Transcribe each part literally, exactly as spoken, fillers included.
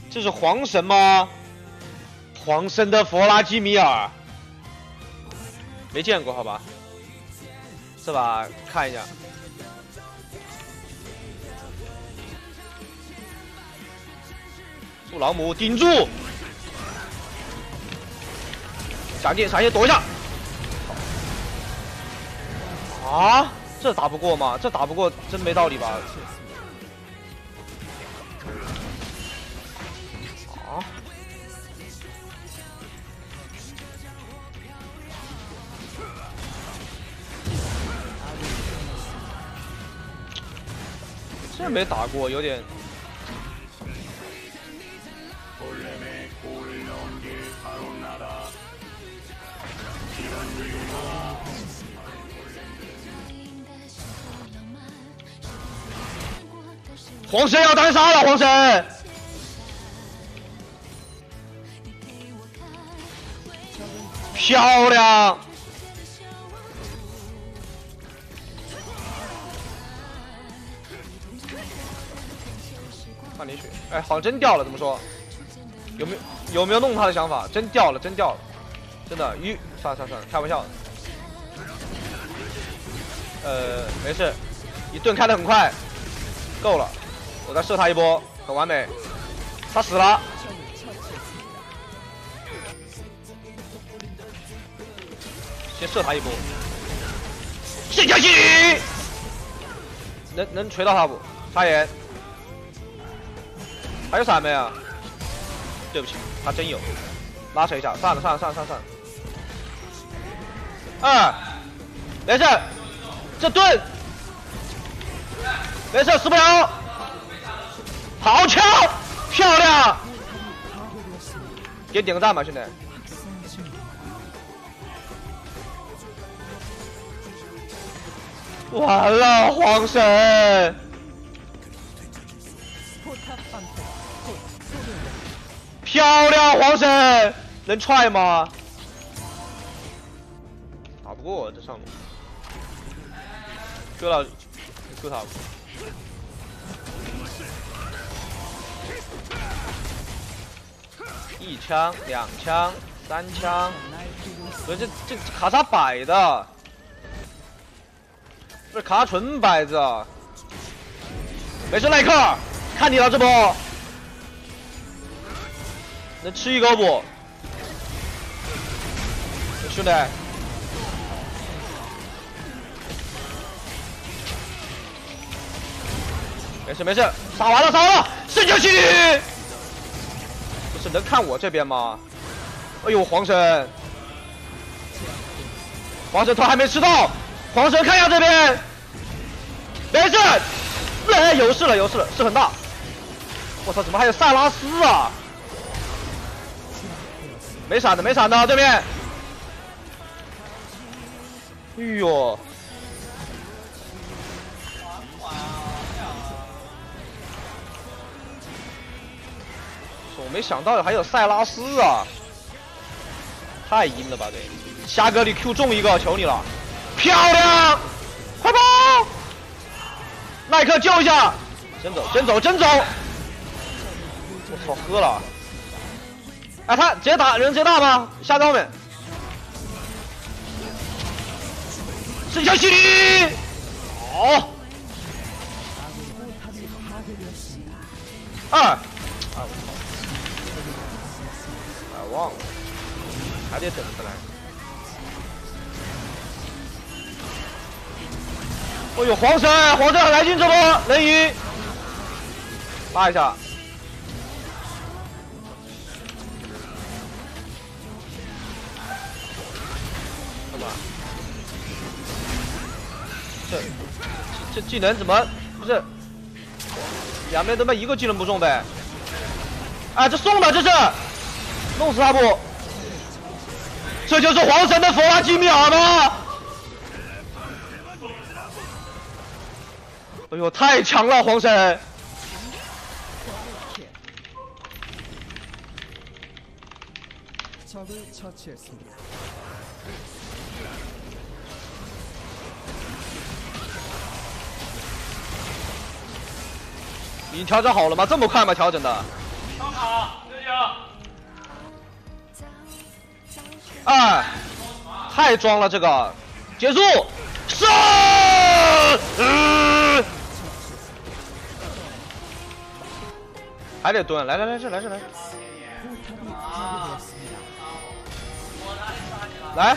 这是皇神吗？皇神的弗拉基米尔，没见过，好吧？这把看一下。杜朗姆顶住，闪电闪现躲一下。啊，这打不过吗？这打不过真没道理吧？啊！这没打过，有点。皇神要单杀了，皇神！漂亮！看你血，哎，好像真掉了，怎么说？有没有有没有弄他的想法？真掉了，真掉了，真的，一算了算了算了，开玩笑的。呃，没事，一盾开得很快，够了。我再射他一波，很完美。他死了。先射他一波。线下击，能能锤到他不？发言。还有闪没啊？对不起，他真有。拉扯一下，算了算了算了算了算了。二，没事，这盾，没事，死不了。好枪，漂亮！给点个赞吧，兄弟。完了，皇神！漂亮，皇神！能踹吗？打不过这上面。Q 到 ，Q 他。一枪、两枪、三枪，不是这这卡莎摆的，这卡纯摆着。没事，耐克，看你了这波，能吃一个不？兄弟，没事没事，杀完了杀完了，圣教系列。不是能看我这边吗？哎呦，皇神，皇神头还没吃到，皇神看一下这边，没事，哎，有事了有事了，事很大。我操，怎么还有塞拉斯啊？没闪的没闪的这边。哎呦。我没想到还有塞拉斯啊，太阴了吧！这虾哥，你 Q 中一个，求你了，漂亮，快跑！耐克救一下，真走真走真走！我操，喝了！哎，他直接打人直接打吗？下刀没？圣枪洗礼，好，二。忘了，还得等回来。哎呦，皇神，皇神很来劲，这波能赢，拉一下。干嘛？这这技能怎么不是？两边他妈一个技能不中呗？哎，这送的这是。弄死他不？这就是皇神的弗拉基米尔吗？哎呦，太强了，皇神！你调整好了吗？这么快吗？调整的？ 哎，太装了这个，结束，上，嗯，还得蹲，来来来这来这来，来，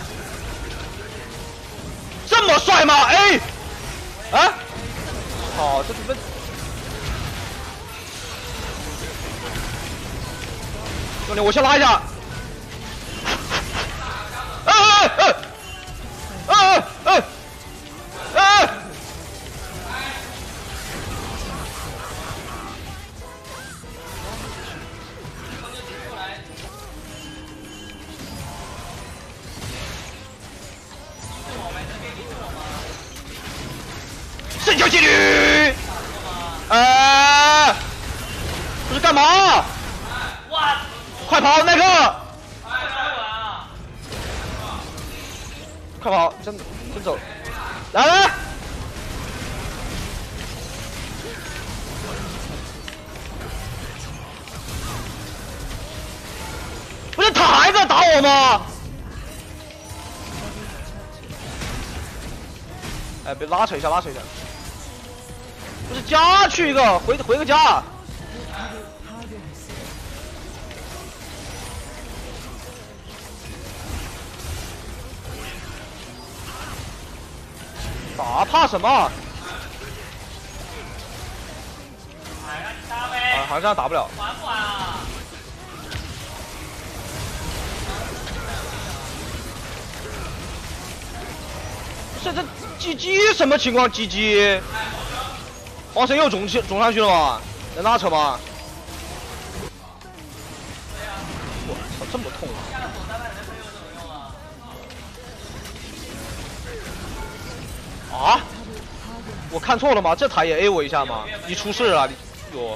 这么帅吗？哎，啊，好，这这。 兄弟，我先拉一下。哎哎哎哎哎哎！神教纪律！哎，这是干嘛？ 快跑，耐克！快跑，真真走！来来！不是他还在打我吗？哎，别拉扯一下，拉扯一下！不是家去一个，回回个家。 打怕什么？啊，好像这样打不了。玩不玩啊？这这 G G 什么情况 ？G G， 黄神又肿起肿上去了吗？能拉扯吗？我操，这么痛啊！ 啊！我看错了吗？这塔也 A 我一下吗？你出事了，你哟！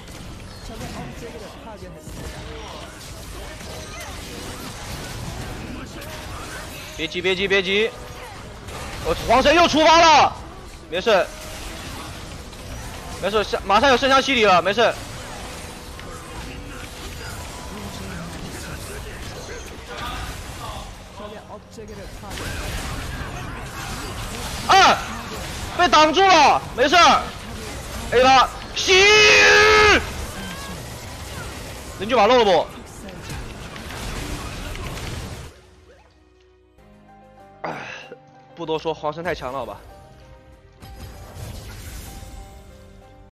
别急，别急，别急！我黄神又出发了，没事，没事，下马上有圣香洗礼了，没事。啊！ 被挡住了，没事 ，A 他，洗，人就把漏了不？哎，不多说，黄神太强了，好吧。